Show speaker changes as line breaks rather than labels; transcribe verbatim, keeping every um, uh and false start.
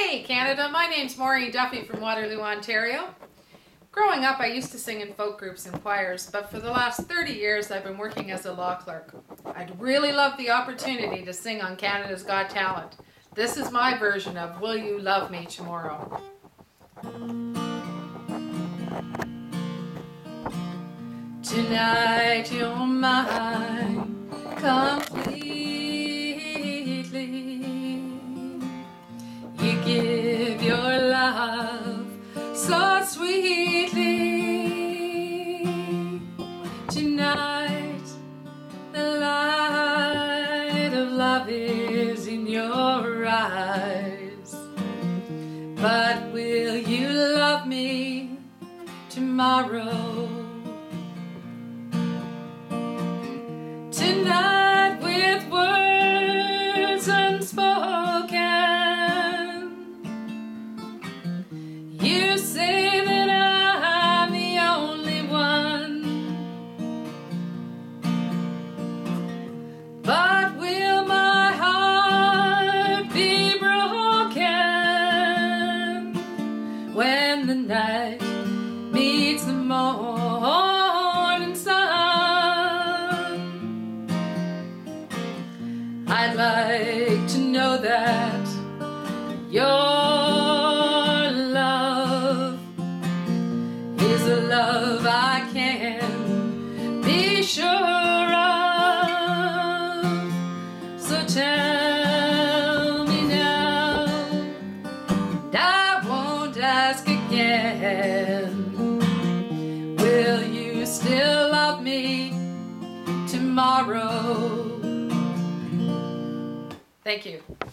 Hey Canada, my name's Maureen Duffy from Waterloo, Ontario. Growing up, I used to sing in folk groups and choirs, but for the last thirty years I've been working as a law clerk. I'd really love the opportunity to sing on Canada's Got Talent. This is my version of Will You Love Me Tomorrow? Tonight you're mine completely. You give your love so sweetly. Tonight the light of love is in your eyes. But will you love me tomorrow? Tonight with words unspoken, you say that I'm the only one. But will my heart be broken when the night meets the morning sun? I'd like to know that your love is a love I can be sure of. So tell me now, and I won't ask again, will you still love me tomorrow? Thank you.